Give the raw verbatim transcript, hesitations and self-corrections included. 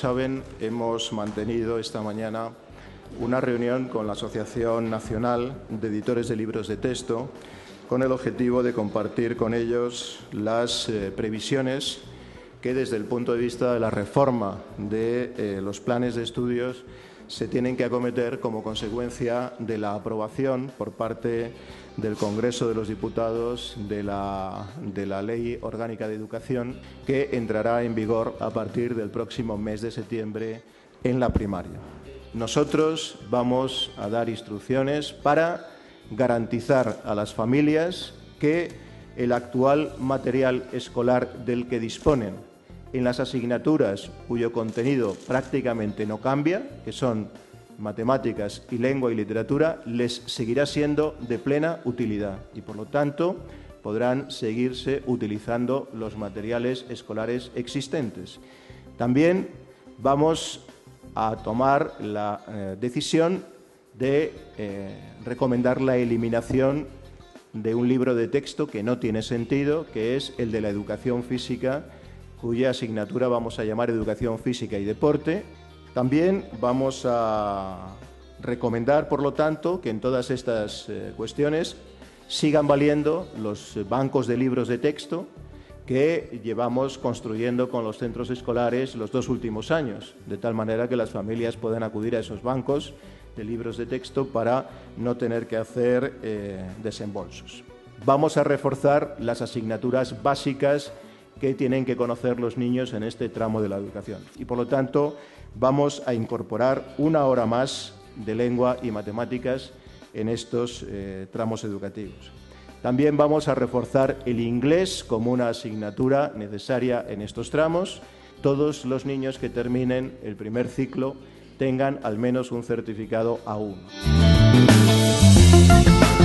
saben, hemos mantenido esta mañana una reunión con la Asociación Nacional de Editores de Libros de Texto con el objetivo de compartir con ellos las eh, previsiones que desde el punto de vista de la reforma de eh, los planes de estudios se tienen que acometer como consecuencia de la aprobación por parte del Congreso de los Diputados de la, de la Ley Orgánica de Educación, que entrará en vigor a partir del próximo mes de septiembre en la primaria. Nosotros vamos a dar instrucciones para garantizar a las familias que el actual material escolar del que disponen en las asignaturas cuyo contenido prácticamente no cambia, que son matemáticas y lengua y literatura, les seguirá siendo de plena utilidad y, por lo tanto, podrán seguirse utilizando los materiales escolares existentes. También vamos a tomar la eh, decisión de eh, recomendar la eliminación de un libro de texto que no tiene sentido, que es el de la educación física, cuya asignatura vamos a llamar Educación Física y Deporte. También vamos a recomendar, por lo tanto, que en todas estas eh, cuestiones sigan valiendo los bancos de libros de texto que llevamos construyendo con los centros escolares los dos últimos años, de tal manera que las familias puedan acudir a esos bancos de libros de texto para no tener que hacer eh, desembolsos. Vamos a reforzar las asignaturas básicas que tienen que conocer los niños en este tramo de la educación y, por lo tanto, vamos a incorporar una hora más de lengua y matemáticas en estos eh, tramos educativos. También vamos a reforzar el inglés como una asignatura necesaria en estos tramos. Todos los niños que terminen el primer ciclo tengan al menos un certificado A uno.